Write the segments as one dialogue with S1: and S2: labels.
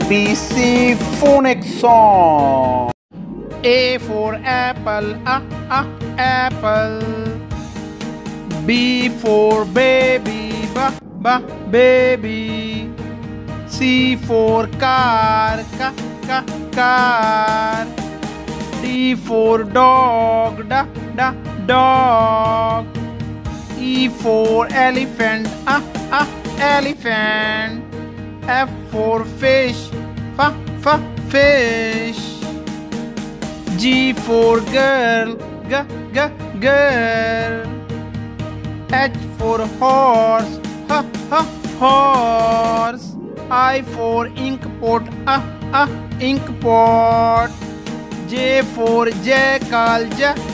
S1: ABC phonics song. A for apple, apple. B for baby, baby. C for car, car. D for dog, dog. E for elephant, elephant. F for fish, fish. G for girl, girl. H for horse, horse. I for ink pot, ink pot. J for jackal,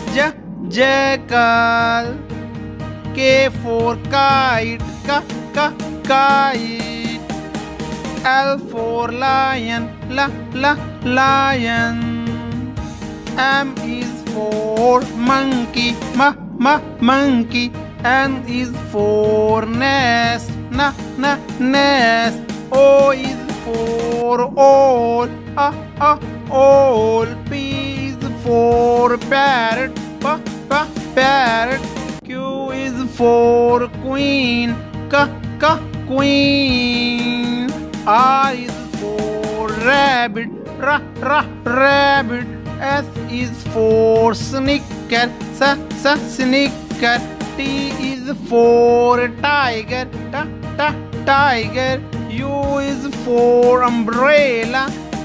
S1: jackal. K for kite, kite. L for lion, lion. M is for monkey, monkey. N is for nest, nest. O is for owl, owl. P is for parrot, parrot. Q is for queen, queen. R is for rabbit, rabbit. S is for sneaker, sneaker. T is for tiger, tiger. U is for umbrella,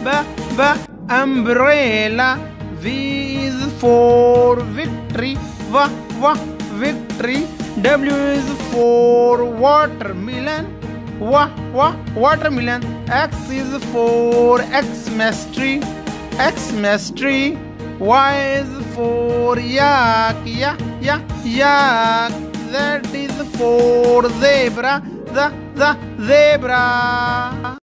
S1: umbrella. V is for victory, victory. W is for watermelon, watermelon. X is for Xmas-tree, Xmas-tree. Y is for yak, yak. Z is for zebra, the zebra.